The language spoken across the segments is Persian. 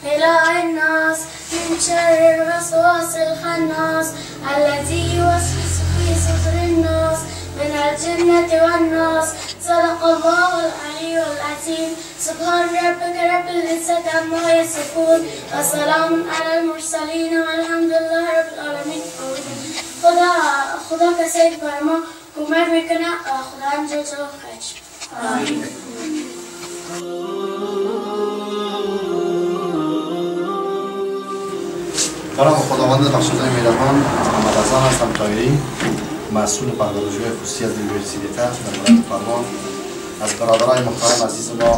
إله الناس من شر الوسواس الخناس الذي يوسوس في صدور الناس من الجنة والناس. صدق الله العلي العظيم. سبحان ربك رب العزة عما يصفون وسلام على المرسلين والحمد لله رب العالمين. خدا کسی که بر ما کمک میکنه خدا هم جل جلاله خیرش. آمین. برام خداوند بخشنده مهربان، محمد حسن هستم طاهری، مسئول پژوهش‌های خصوصی از یونیورسیته در ولایت فرمان. از برادرای محترم عزیز ما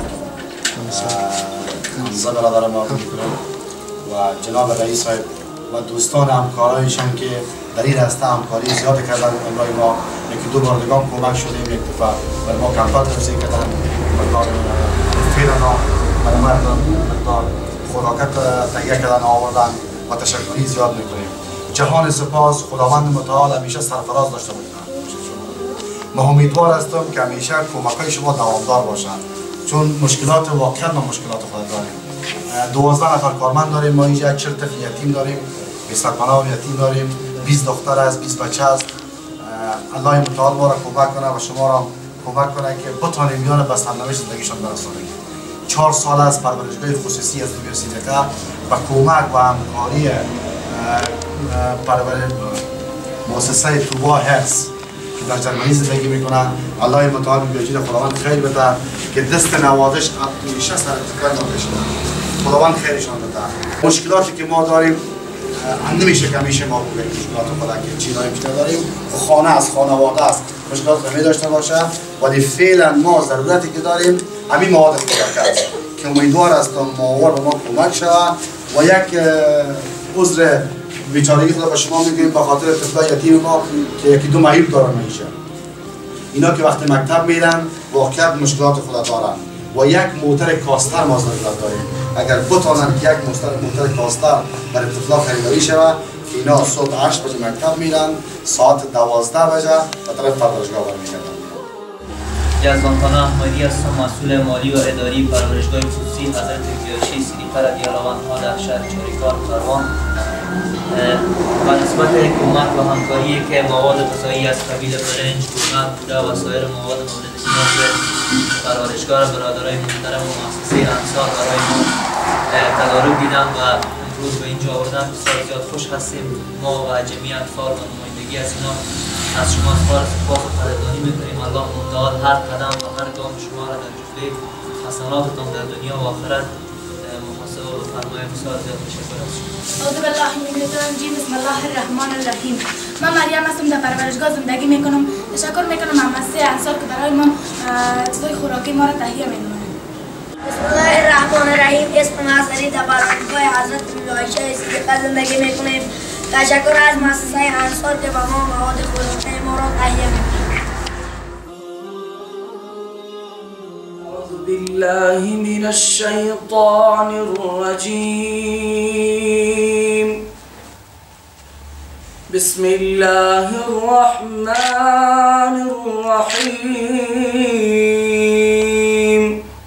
حمزه برادر ما و جناب رئیس صاحب و دوستان همکارایشان که در این راسته همکاری زیاد کردن امروز ما یکی دو بار دیگه کمک شدیم یک دفعه بر ما کمپات توزیع کردن مقدار فعلا مقدار خوراکت تهیه کردن آوردن و تشکری زیاد میکنیم. جهان سپاس خداوند متعال همیشه سرفراز داشته باشد. ما امیدوار هستم که همیشه کمک‌های شما دوامدار باشند چون مشکلات واقعا ما مشکلات خود داریم. 12 نفر کارمند داریم، ما اینجا 40 طفل یتیم داریم، 20 پناه یتیم داریم، 20 دختر است، 20 بچه است. الله متعال ما را کمک کنه و شما را کمک کنه که بتوانیم میان به سرنوشت زندگیشان برسانیم. 4 سال از پرورشگاه خصوصی از یونیورسیته و کمک و همکاری مؤسسه توبا هرس که در جرمنی زندگی میکنن. الله متعال بیاجیر خداوند خیر بده که دست نوازش همیشه سر اتکای ما بشه. خداوند خیرشان بده. مشکلاتی که ما داریم نمیشه که همیشه ما بگیم مشکلات خدا که چیزایی بیشتر داریم. خانه است، خانواده است، مشکلات همه داشته باشه ولی فعلا ما ضرورتی که داریم همین مواد خوراکی است که امیدوار هستم ماور به ما کمک شود و یک عذر بیچارگی خدا به شما میگیم به خاطر طفلای یتیم ما که یکی دو معیوب دارن میشه. اینا که وقتی مکتب میرن واقعا مشکلات خدا دارن و یک موتر کاستر ما ضرورت داریم. اگر بتونن یک موتر کاستر برای طفلا خریداری شود که اینا صبح 8 بجه مکتب میرن ساعت 12 بجه به طرف پرورشگاه برمیگردن. جزبانخانه احمدی هستم، مسئول مالی و اداری پرورشگاه خصوصی حضرت بیاشی سلیقه رضی الله عنها در شهر چاریکار کاروان. و نسبت کمک و همکاری که مواد غذایی از قبیل برنج، گوشت، بوده و سایر مواد مورد نیاز پرورشگاه برادرای محترم و مؤسسه انصار برای ما تدارک دیدن و امروز به اینجا آوردن. بسیار زیاد خوش هستیم. ما و جمعی اطفال و نمایندگی از اینا از شما سپاس و قدردانی میکنیم. الله متعال هر قدم و هر گام شما را در جزوه حسناتتان در دنیا و آخرت محاسبه و فرمایه. بسیار زیاد تشکر از شما. اعوذ بالله من الشیطان الرجیم. بسم الله الرحمن الرحیم. من مریم هستم، در پرورشگاه زندگی میکنم. تشکر میکنم مؤسسه انصار که برای ما چیزای خوراکی ما را تهیه میکنه. بسم الله الرحمن الرحیم. اسم ناصری در پرورشگاه حضرت بیاشی سلیقه زندگی میکنیم. تشکر از مؤسسه انصار که به ما مواد خوراکی ما را تهیه میکنه. بالله من الشيطان الرجيم. بسم الله الرحمن الرحيم.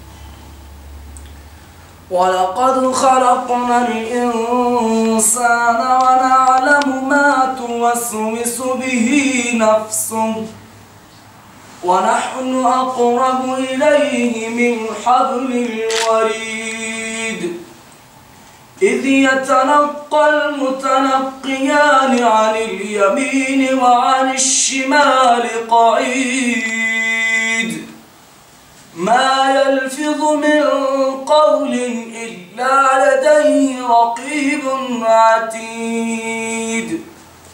ولقد خلقنا الإنسان ونعلم ما توسوس به نفسه ونحن أقرب إليه من حبل الوريد إذ يتلقى المتلقيان عن اليمين وعن الشمال قعيد ما يلفظ من قول إلا لديه رقيب عتيد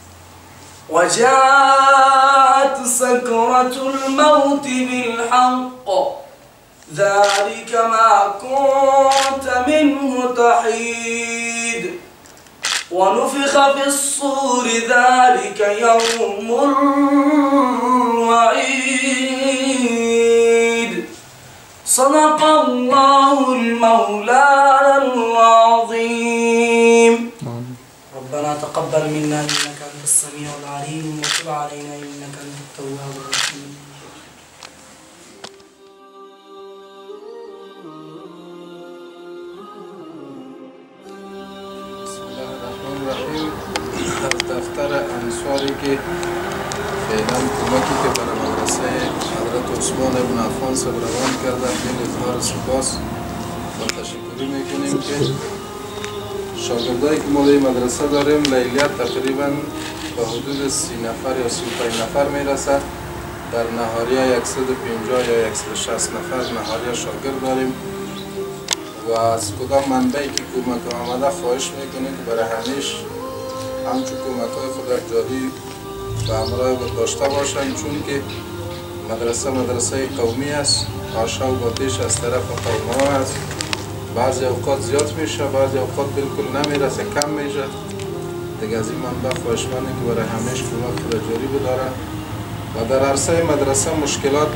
وجاءت سكرة الموت بالحق ذلك ما كنت منه تحيد ونفخ في الصور ذلك يوم الوعيد صدق الله المولانا العظيم. ربنا تقبل منا إنك أنت السميع العليم وتب علينا إنك أنت التواب الرحيم. انصاری که فعلا کمکی که برای مدرسه حضرت عثمان ابن عفان صاحب روان کردن خیلی اظهار سپاس و تشکری میکنیم که شاگردایی که ما در مدرسه داریم لیلیت تقریبا به حدود 30 نفر یا 35 نفر میرسد. در نهاریه 150 یا 160 نفر نهاریه شاگرد داریم و از کدام منبعی که کمک آمده خواهش میکنیم که برای همیش همچون کمک های خود جاری و همراه بود داشته باشند، چون که مدرسه قومی است، آشا و باتیش از طرف قوم ها است. بعضی اوقات زیاد میشه، بعضی اوقات بالکل نمیرسه، کم میشه. دیگه از این منبع خواهشمندیم که برای همیش کمک خود جاری بدارن. و در عرصه مدرسه مشکلات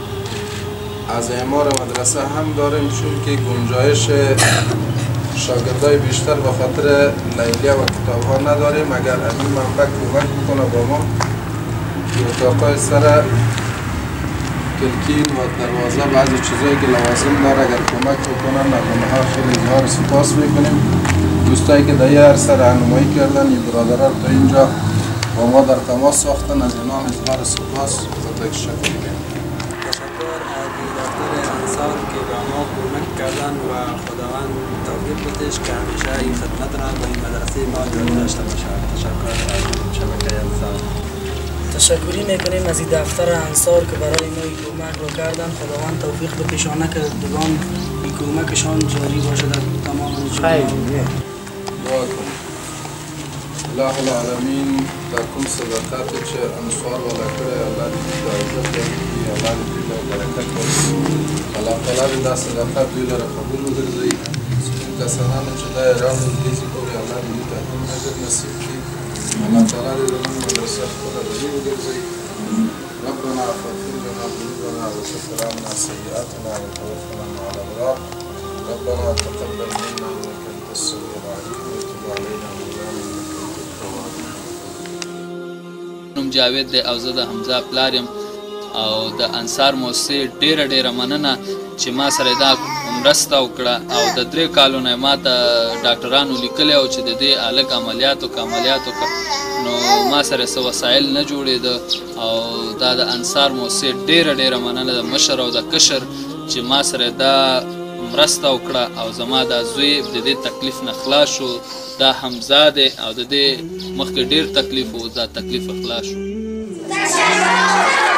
از اعمار مدرسه هم داریم، چون که گنجایش شاگردای بیشتر به خاطر لیلیه و کتاب ها نداریم. اگر این منبع کمک بکنه با ما که اتاقای سر کلکین و دروازه بعضی چیزایی که لوازم داره اگر کمک بکنن نکنها خیلی اظهار سپاس میکنیم. دوستایی که در این عرصه راهنمایی کردن این برادران تا اینجا با ما در تماس ساختن، از اینا اظهار سپاس و تشکر میکنیم. تشکر از دفتر انصار که به ما کمک کردن و خداوند توفیق بدهش که همیشه این خدمت را به این مدرسه ما جاری داشته باشه. تشکر از شبکه انصار. تشکری میکنیم از این دفتر انصار که برای ما این کمک رو کردن. خداوند توفیق بکشانه که دوگان این کمکشان جاری باشه در تمام جهان. دعا کنیم. الله العالمین در کم صداقت چه انصار و لکره الله دیگه عزت کنی، الله دیگه برکت کنی. الله تعالی در صداقت دیگه را قبول بگردی. این کسانانی چه در ایران دیگه کوری الله دیگه تحمیم نجد نصیب کی. الله تعالی در من مدرسه خود دیگه بگردی. ربنا فاغفر لنا ذنوبنا وكفر عنا سيئاتنا وتوفنا مع الابرار. ربنا تقبل منا انك انت السميع العليم وتب علينا نوم جاوید دی او زه د حمزه پلار یم او د انصار موسسې ډیره مننه چې ما سره دا مرسته وکړه او د 3 کالو نه ما ته ډاکټرانو لیکلی او چې د دې هلک عملیات وکړه نو ما سره څه وسایل نه جوړېده او دا د انصار موسسې ډیره مننه د مشر او د کشر چې ما سره دا مرسته وکړه او زما دا زوی د دې تکلیف نه خلاص شو. دا حمزه دی او د دې مخکې ډیر تکلیف و، دا تکلیف خلاص شو.